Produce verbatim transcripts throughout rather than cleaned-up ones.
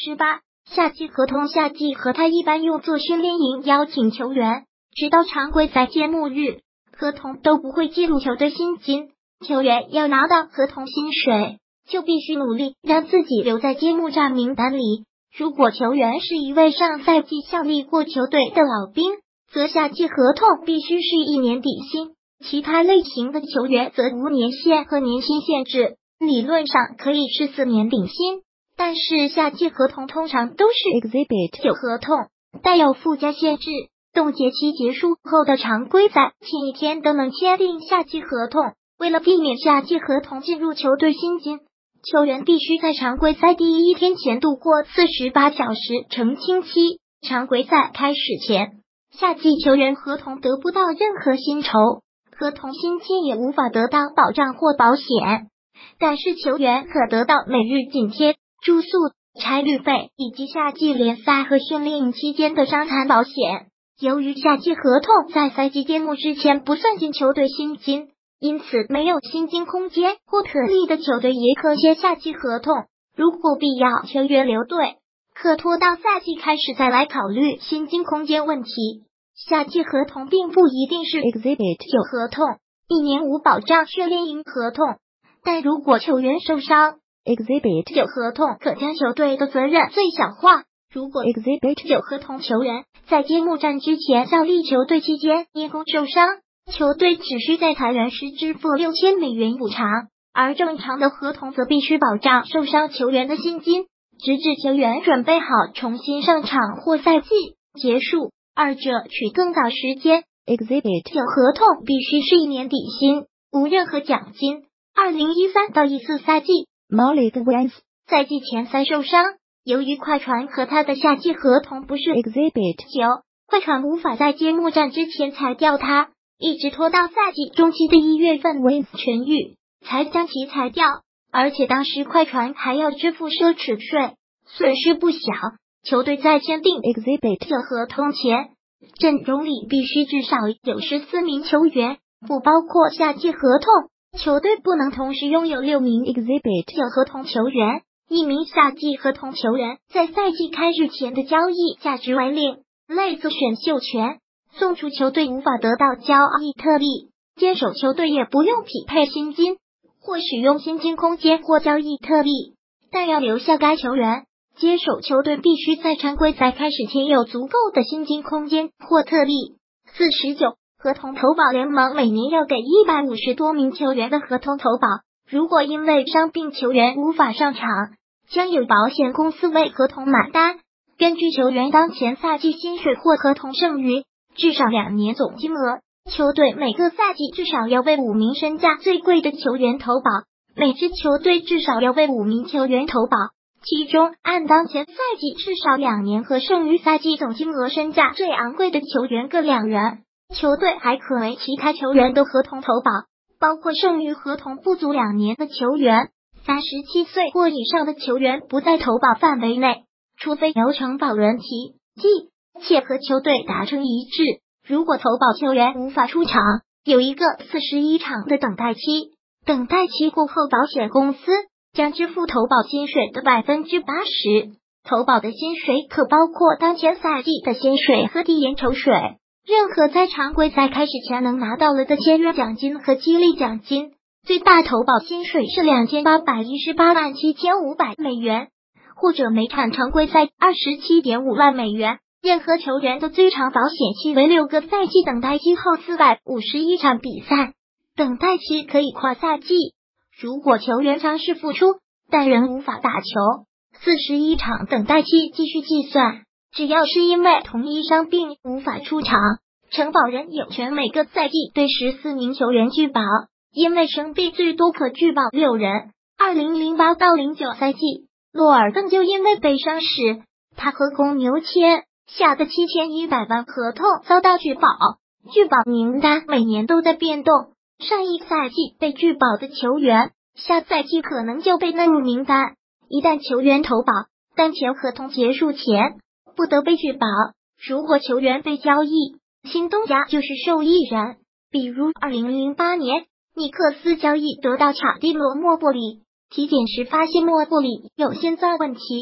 十八，夏季合同。夏季合他一般用作训练营邀请球员，直到常规赛揭幕日，合同都不会计入球队薪金。球员要拿到合同薪水，就必须努力让自己留在揭幕战名单里。如果球员是一位上赛季效力过球队的老兵，则夏季合同必须是一年底薪，其他类型的球员则无年限和年薪限制，理论上可以是四年顶薪，但是夏季合同通常都是 Exhibit 九合同，带有附加限制，冻结期结束后的常规赛前一天都能签订夏季合同。为了避免夏季合同进入球队薪金，球员必须在常规赛第一天前度过四十八小时澄清期。常规赛开始前，夏季球员合同得不到任何薪酬，合同薪金也无法得到保障或保险，但是球员可得到每日津贴、住宿、差旅费以及夏季联赛和训练营期间的伤残保险。由于夏季合同在赛季揭幕之前不算进球队薪金，因此没有薪金空间或特例的球队也可签夏季合同。如果必要，球员留队可拖到赛季开始再来考虑薪金空间问题。夏季合同并不一定是 Exhibit 九合同，一年无保障训练营合同，但如果球员受伤， Exhibit 九合同可将球队的责任最小化。如果 Exhibit 九合同球员在揭幕战之前效力球队期间因公受伤，球队只需在裁员时支付六千美元补偿，而正常的合同则必须保障受伤球员的薪金，直至球员准备好重新上场或赛季结束，二者取更早时间。Exhibit 九合同必须是一年底薪，无任何奖金。二零一三到一四赛季 Molly Wentz 赛季前赛受伤，由于快船和他的夏季合同不是 Exhibit 九，快船无法在揭幕战之前裁掉他，一直拖到赛季中期的一月份 Wentz 痊愈才将其裁掉，而且当时快船还要支付奢侈税，损失不小。球队在签订 Exhibit 九合同前，阵容里必须至少有十四名球员，不包括夏季合同。球队不能同时拥有六名 Exhibit 九合同球员，一名夏季合同球员在赛季开始前的交易价值为零，类似选秀权，送出球队无法得到交易特例，接手球队也不用匹配薪金或使用薪金空间或交易特例，但要留下该球员，接手球队必须在常规赛开始前有足够的薪金空间或特例。四十九，合同投保。联盟每年要给一百五十多名球员的合同投保，如果因为伤病球员无法上场，将有保险公司为合同买单，根据球员当前赛季薪水或合同剩余至少两年总金额，球队每个赛季至少要为五名身价最贵的球员投保，每支球队至少要为五名球员投保，其中按当前赛季至少两年和剩余赛季总金额身价最昂贵的球员各两人。球队还可为其他球员的合同投保，包括剩余合同不足两年的球员，三十七岁或以上的球员不在投保范围内，除非由承保人提记且和球队达成一致。如果投保球员无法出场，有一个四十一场的等待期，等待期过后保险公司将支付投保薪水的 百分之八十， 投保的薪水可包括当前赛季的薪水和递延酬水，任何在常规赛开始前能拿到了的签约奖金和激励奖金。最大投保薪水是两千八百一十八万七千五百美元，或者每场常规赛 二十七点五万美元。任何球员的最长保险期为六个赛季，等待期后四百五十一场比赛，等待期可以跨赛季。如果球员尝试复出但仍无法打球，四十一场等待期继续计算。只要是因为同一伤病无法出场，承保人有权每个赛季对十四名球员拒保，因为生病最多可拒保六人。二零零八到零九赛季，洛尔顿就因为背伤时，他和公牛签下的七千一百万合同遭到拒保，拒保名单每年都在变动。上一赛季被拒保的球员，下赛季可能就被纳入名单。一旦球员投保，但前合同结束前不得被拒保。如果球员被交易，新东家就是受益人。比如二零零八年，尼克斯交易得到卡蒂罗·莫布里，体检时发现莫布里有心脏问题，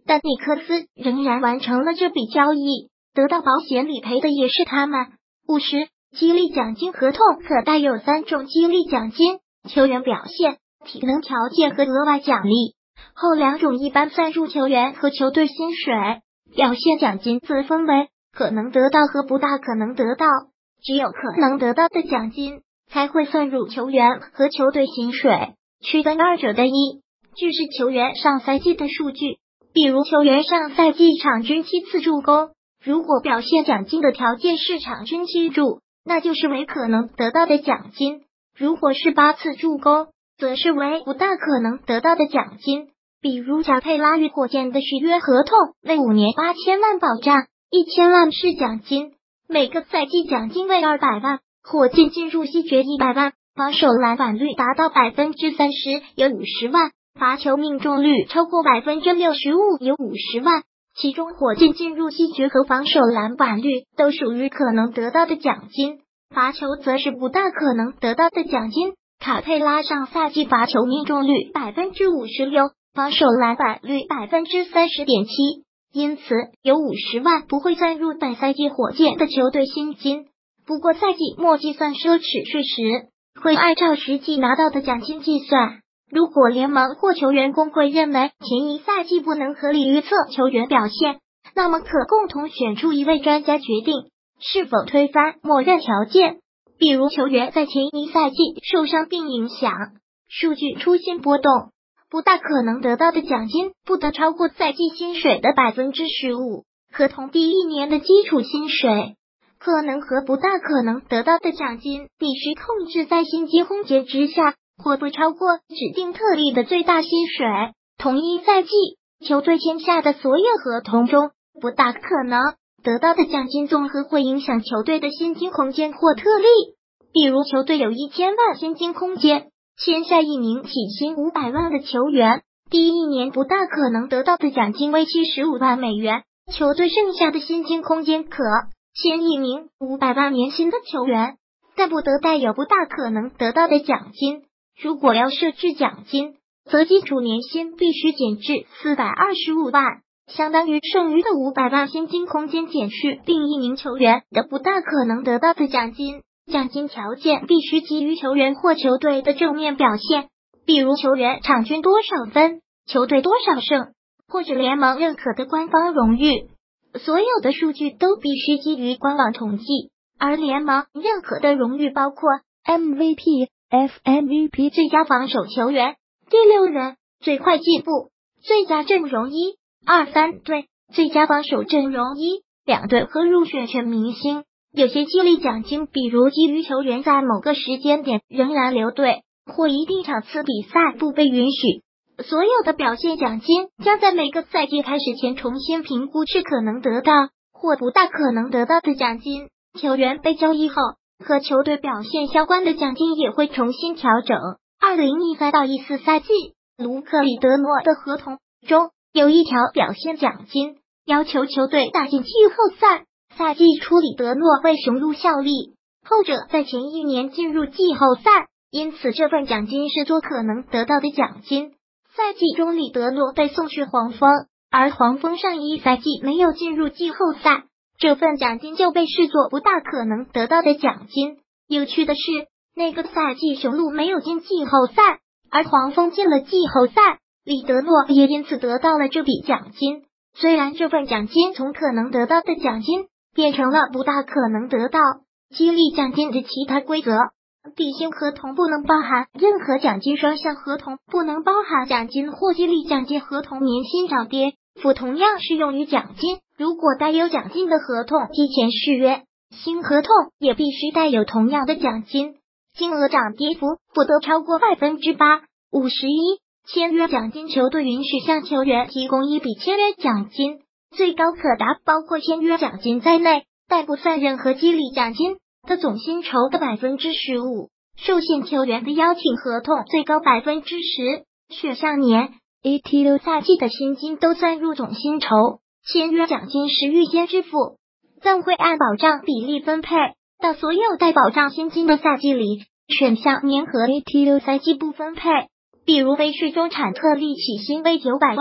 但尼克斯仍然完成了这笔交易，得到保险理赔的也是他们。五十激励奖金合同可带有三种激励奖金：球员表现、体能条件和额外奖励。后两种一般算入球员和球队薪水，表现奖金则分为可能得到和不大可能得到。只有可能得到的奖金才会算入球员和球队薪水。区分二者的依据是球员上赛季的数据，比如球员上赛季场均七次助攻，如果表现奖金的条件是场均七助，那就是为可能得到的奖金；如果是八次助攻，则是为不大可能得到的奖金。比如贾佩拉与火箭的续约合同为五年八千万保障，一千万是奖金，每个赛季奖金为二百万。火箭进入西决一百万，防守篮板率达到百分之三十有五十万，罚球命中率超过百分之六十五有五十万。其中火箭进入西决和防守篮板率都属于可能得到的奖金，罚球则是不大可能得到的奖金。卡佩拉上赛季罚球命中率百分之五十六，防守篮板率百分之三十点七，因此有五十万不会算入本赛季火箭的球队薪金。不过赛季末计算奢侈税时，会按照实际拿到的奖金计算。如果联盟或球员工会认为前一赛季不能合理预测球员表现，那么可共同选出一位专家决定是否推翻默认条件。比如球员在前一赛季受伤并影响，数据出现波动，不大可能得到的奖金不得超过赛季薪水的 百分之十五， 合同第一年的基础薪水。可能和不大可能得到的奖金必须控制在薪金空间之下，或不超过指定特例的最大薪水。同一赛季球队签下的所有合同中，不大可能得到的奖金综合会影响球队的薪金空间或特例。比如球队有一千万薪金空间，签下一名起薪五百万的球员，第一年不大可能得到的奖金为七十五万美元，球队剩下的薪金空间可签一名五百万年薪的球员，但不得带有不大可能得到的奖金。如果要设置奖金，则基础年薪必须减至四百二十五万，相当于剩余的五百万薪金空间减去另一名球员的不大可能得到的奖金。奖金条件必须基于球员或球队的正面表现，比如球员场均多少分，球队多少胜，或者联盟认可的官方荣誉。所有的数据都必须基于官网统计，而联盟认可的荣誉包括 M V P、F M V P、最佳防守球员、第六人、最快进步、最佳阵容一、二三队、最佳防守阵容一、两队和入选全明星。有些激励奖金，比如基于球员在某个时间点仍然留队，或一定场次比赛不被允许。所有的表现奖金将在每个赛季开始前重新评估是可能得到或不大可能得到的奖金。球员被交易后，和球队表现相关的奖金也会重新调整。二零一三到一四赛季，卢克里德诺的合同中有一条表现奖金，要求球队打进季后赛。赛季初里德诺为雄鹿效力，后者在前一年进入季后赛，因此这份奖金是做可能得到的奖金。赛季中里德诺被送去黄蜂，而黄蜂上一赛季没有进入季后赛，这份奖金就被视作不大可能得到的奖金。有趣的是，那个赛季雄鹿没有进季后赛，而黄蜂进了季后赛，里德诺也因此得到了这笔奖金。虽然这份奖金从可能得到的奖金变成了不大可能得到。激励奖金的其他规则：底薪合同不能包含任何奖金，双向合同不能包含奖金或激励奖金合同年薪涨跌幅同样适用于奖金。如果带有奖金的合同提前续约，新合同也必须带有同样的奖金，金额涨跌幅不得超过百分之八。五十一签约奖金，球队允许向球员提供一笔签约奖金，最高可达包括签约奖金在内，但不算任何激励奖金的总薪酬的 百分之十五。受限球员的邀请合同最高 百分之十， 选项年 A T 六赛季的薪金都算入总薪酬。签约奖金是预先支付，但会按保障比例分配到所有带保障薪金的赛季里。选项年和 A T 六赛季不分配，比如飞士中产特利起薪为九百万，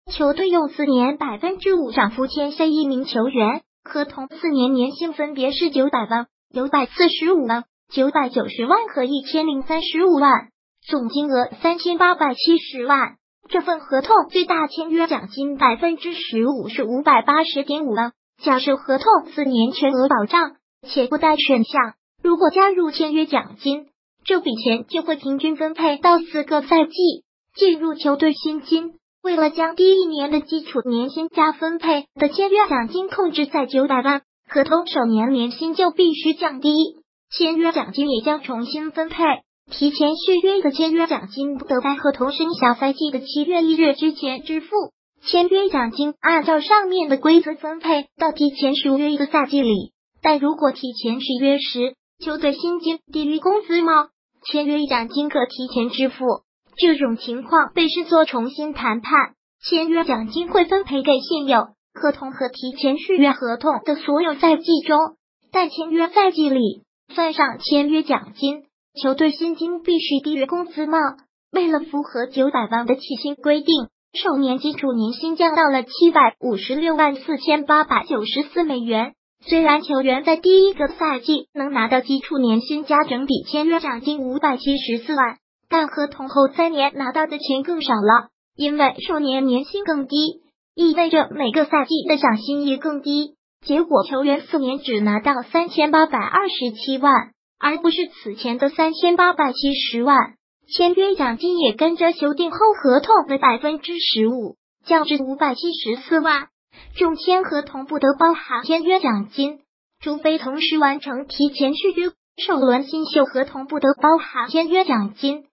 球队用四年百分之五涨幅签下一名球员，合同四年年薪分别是九百万、九百四十五万、九百九十万和一千零三十五万，总金额三千八百七十万。这份合同最大签约奖金百分之十五是五百八十点五万，假设合同四年全额保障，且不带选项。如果加入签约奖金，这笔钱就会平均分配到四个赛季，进入球队薪金。为了将第一年的基础年薪加分配的签约奖金控制在九百万，合同首年年薪就必须降低，签约奖金也将重新分配。提前续约的签约奖金不得在合同生效赛季的七月一日之前支付。签约奖金按照上面的规则分配到提前续约的赛季里，但如果提前续约时球队薪金低于工资帽，签约奖金可提前支付。这种情况被视作重新谈判，签约奖金会分配给现有合同和提前续约合同的所有赛季中，但签约赛季里算上签约奖金，球队薪金必须低于工资帽。为了符合九百万的起薪规定，首年基础年薪降到了七百五十六万四千八百九十四美元。虽然球员在第一个赛季能拿到基础年薪加整笔签约奖金五百七十四万，但合同后三年拿到的钱更少了，因为首年年薪更低，意味着每个赛季的奖金也更低。结果球员四年只拿到三千八百二十七万，而不是此前的三千八百七十万。签约奖金也跟着修订后合同的百分之十五，降至五百七十四万。中签合同不得包含签约奖金，除非同时完成提前续约。首轮新秀合同不得包含签约奖金，